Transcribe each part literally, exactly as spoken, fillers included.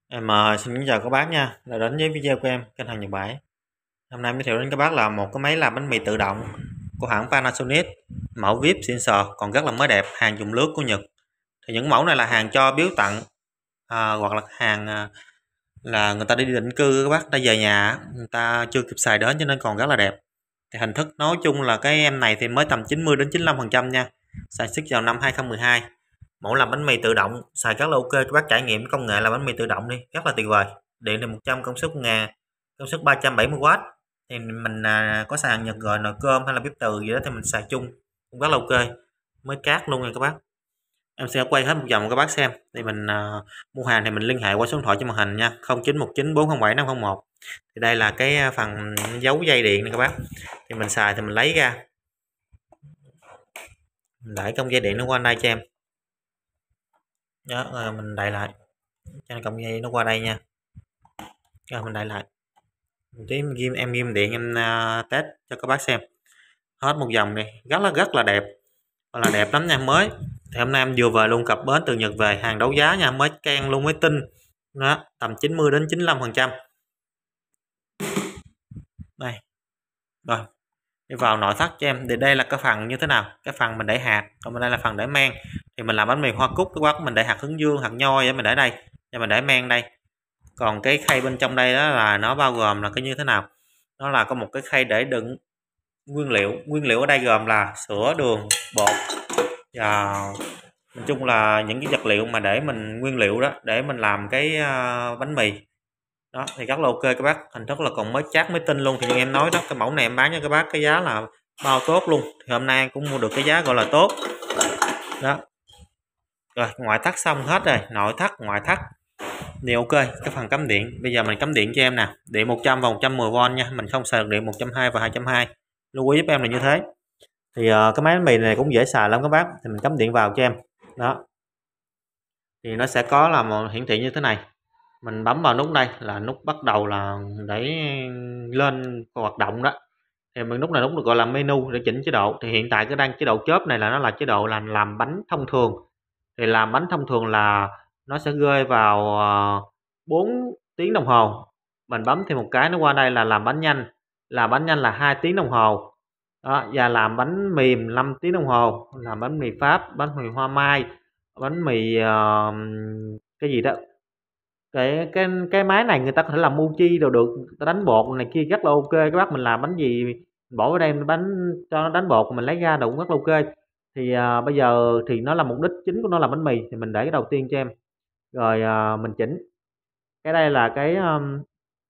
Em ờ, xin kính chào các bác nha, đã đến với video của em, kênh hàng Nhật Bãi. Hôm nay em giới thiệu đến các bác là một cái máy làm bánh mì tự động của hãng Panasonic, mẫu vi ai pi xịn sò, còn rất là mới đẹp, hàng dùng lướt của Nhật. Thì những mẫu này là hàng cho biếu tặng, à, hoặc là hàng à, là người ta đi định cư các bác, đã về nhà, người ta chưa kịp xài đến cho nên còn rất là đẹp. Thì hình thức nói chung là cái em này thì mới tầm chín mươi đến chín mươi lăm phần trăm nha, sản xuất vào năm hai không một hai. Mẫu làm bánh mì tự động xài rất là ok, các bác trải nghiệm công nghệ làm bánh mì tự động đi, rất là tuyệt vời. Điện thì một trăm, công suất ngàn, công suất ba trăm bảy mươi oát. Thì mình à, có xài hàng Nhật rồi, nồi cơm hay là bếp từ gì đó thì mình xài chung cũng rất là ok, mới cát luôn nha các bác. Em sẽ quay hết một vòng các bác xem. Thì mình à, mua hàng thì mình liên hệ qua số điện thoại trên màn hình nha, không chín một chín bốn không bảy năm không một. Thì đây là cái phần dấu dây điện này các bác. Thì mình xài thì mình lấy ra, mình đẩy công dây điện nó qua đây cho em. Đó, rồi mình đẩy lại cho cộng dây nó qua đây nha. Rồi mình đẩy lại tí em ghim em ghim điện em uh, test cho các bác xem hết một vòng này, rất là rất là đẹp, gọi là đẹp lắm nha. Mới thì hôm nay em vừa về luôn, cập bến từ Nhật về, hàng đấu giá nha, mới can luôn, mới tinh đó, tầm chín mươi đến chín mươi lăm phần trăm. Đây rồi, đi vào nội thất cho em. Thì đây là cái phần như thế nào, cái phần mình để hạt, còn bên đây là phần để men. Thì mình làm bánh mì hoa cúc các bác, mình để hạt hướng dương, hạt nho vậy mình để đây, và mình để men đây. Còn cái khay bên trong đây đó là nó bao gồm là cái như thế nào, nó là có một cái khay để đựng nguyên liệu. Nguyên liệu ở đây gồm là sữa, đường, bột và nói chung là những cái vật liệu mà để mình nguyên liệu đó để mình làm cái uh, bánh mì đó. Thì rất là ok các bác, hình thức là còn mới chát mới tinh luôn. Thì như em nói đó, cái mẫu này em bán cho các bác cái giá là bao tốt luôn. Thì hôm nay em cũng mua được cái giá gọi là tốt đó. Rồi ngoại thất xong hết rồi, nội thất ngoại thất thì ok. Cái phần cắm điện, bây giờ mình cắm điện cho em nè, điện một trăm và một trăm mười vôn nha, mình không xài được điện một trăm hai mươi và hai trăm hai mươi. Lưu ý giúp em là như thế. Thì uh, cái máy bánh mì này cũng dễ xài lắm các bác. Thì mình cắm điện vào cho em đó, thì nó sẽ có là một hiển thị như thế này. Mình bấm vào nút đây là nút bắt đầu là để lên hoạt động đó. Thì mình nút này nút được gọi là menu để chỉnh chế độ. Thì hiện tại cái đang chế độ chớp này là nó là chế độ là làm bánh thông thường. Thì làm bánh thông thường là nó sẽ rơi vào bốn tiếng đồng hồ. Mình bấm thêm một cái nó qua đây là làm bánh nhanh. Làm bánh nhanh là hai tiếng đồng hồ đó, và làm bánh mềm năm tiếng đồng hồ. Làm bánh mì Pháp, bánh mì hoa mai, bánh mì uh, cái gì đó. Cái cái cái máy này người ta có thể làm mochi đồ được, người ta đánh bột này kia rất là ok các bác. Mình làm bánh gì mình bỏ vào đây bánh cho nó đánh bột, mình lấy ra đồ cũng rất là ok. Thì à, bây giờ thì nó là mục đích chính của nó là bánh mì, thì mình để cái đầu tiên cho em. Rồi à, mình chỉnh cái đây là cái um,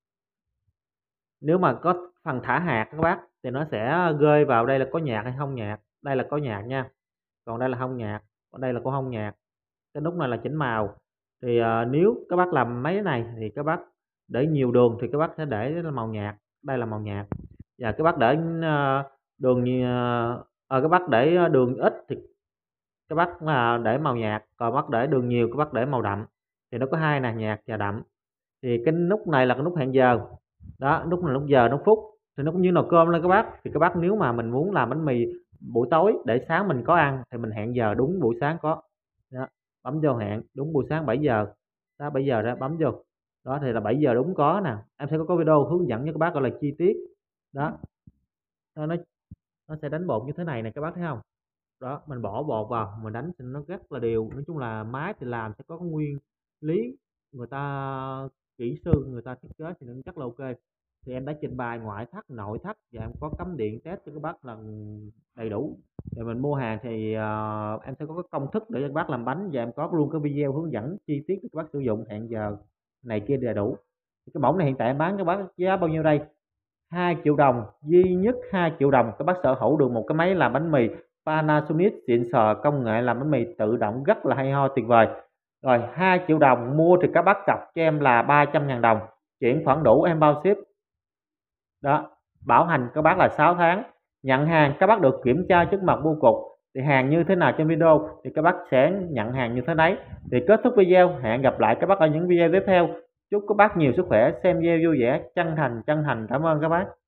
nếu mà có phần thả hạt các bác thì nó sẽ rơi vào đây là có nhạc hay không nhạc. Đây là có nhạc nha, còn đây là không nhạc, còn đây là có không nhạc. Cái nút này là chỉnh màu. Thì à, nếu các bác làm mấy cái này thì các bác để nhiều đường thì các bác sẽ để là màu nhạt, đây là màu nhạt. Và các bác để uh, đường uh, các bác để đường ít thì các bác uh, để màu nhạt, còn bác để đường nhiều các bác để màu đậm. Thì nó có hai nè, nhạt và đậm. Thì cái nút này là cái nút hẹn giờ đó, nút này nút giờ, nút phút. Thì nó cũng như nồi cơm lên các bác. Thì các bác nếu mà mình muốn làm bánh mì buổi tối để sáng mình có ăn thì mình hẹn giờ đúng buổi sáng có đó. Bấm vô hẹn đúng buổi sáng bảy giờ đó, bảy giờ đó bấm vô đó thì là bảy giờ đúng có nè. Em sẽ có, có video hướng dẫn cho các bác gọi là chi tiết đó. Nó nó sẽ đánh bột như thế này nè các bác thấy không đó. Mình bỏ bột vào mình đánh thì nó rất là đều. Nói chung là máy thì làm sẽ có nguyên lý, người ta kỹ sư người ta thiết kế thì nó rất là ok. Thì em đã trình bày ngoại thất nội thất và em có cắm điện test cho các bác là đầy đủ. Rồi mình mua hàng thì uh, em sẽ có cái công thức để cho các bác làm bánh, và em có luôn cái video hướng dẫn chi tiết cho các bác sử dụng, hẹn giờ này kia đầy đủ. Cái mẫu này hiện tại em bán các bác giá bao nhiêu đây? hai triệu đồng, duy nhất hai triệu đồng các bác sở hữu được một cái máy làm bánh mì Panasonic xịn sò, công nghệ làm bánh mì tự động rất là hay ho tuyệt vời. Rồi hai triệu đồng mua thì các bác cọc cho em là ba trăm ngàn đồng, chuyển khoản đủ em bao ship đó. Bảo hành các bác là sáu tháng. Nhận hàng các bác được kiểm tra chất mật bưu cục. Thì hàng như thế nào trên video thì các bác sẽ nhận hàng như thế đấy. Thì kết thúc video, hẹn gặp lại các bác ở những video tiếp theo. Chúc các bác nhiều sức khỏe, xem video vui vẻ. Chân thành chân thành cảm ơn các bác.